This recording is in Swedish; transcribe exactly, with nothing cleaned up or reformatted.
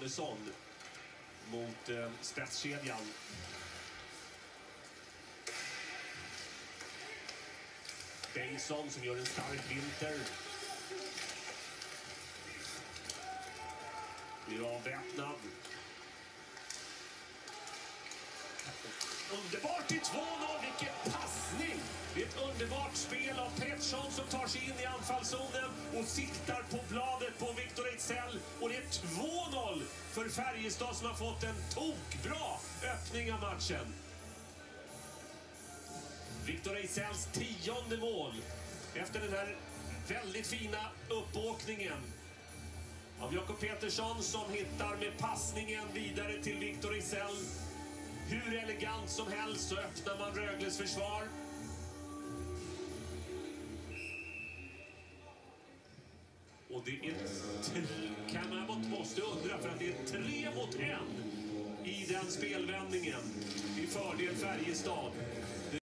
Davidsson mot eh, spetskedjan. Bengtsson som gör en stark vinter. Blir avväpnad. Underbart i två noll, vilken passning! Det är ett underbart spel av Pettersson som tar sig in i anfallszonen och siktar på bladet på Victor Ejdsell. Och det är två noll för Färjestad som har fått en tokbra öppning av matchen. Victor Ejdsälls tionde mål efter den här väldigt fina uppåkningen av Jakob Pettersson som hittar med passningen vidare till Victor Ejdsell. Hur elegant som helst så öppnar man Rögles försvar. Och det är tre, Kammarmot måste undra för att det är tre mot en i den spelvändningen i fördel Färjestad.